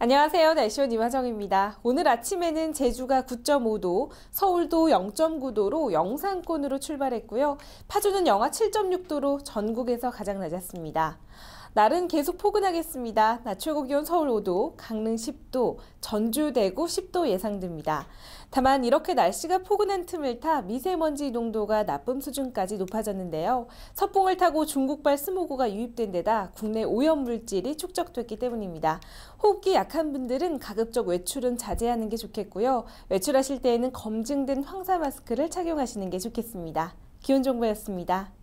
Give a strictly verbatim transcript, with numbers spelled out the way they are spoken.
안녕하세요. 날씨원 이화정입니다. 오늘 아침에는 제주가 구 점 오 도, 서울도 영 점 구 도로 영상권으로 출발했고요. 파주는 영하 칠 점 육 도로 전국에서 가장 낮았습니다. 날은 계속 포근하겠습니다. 낮 최고 기온 서울 오 도, 강릉 십 도, 전주, 대구 십 도 예상됩니다. 다만 이렇게 날씨가 포근한 틈을 타 미세먼지 농도가 나쁨 수준까지 높아졌는데요. 서풍을 타고 중국발 스모그가 유입된 데다 국내 오염물질이 축적됐기 때문입니다. 호흡기 약한 분들은 가급적 외출은 자제하는 게 좋겠고요. 외출하실 때에는 검증된 황사 마스크를 착용하시는 게 좋겠습니다. 기온정보였습니다.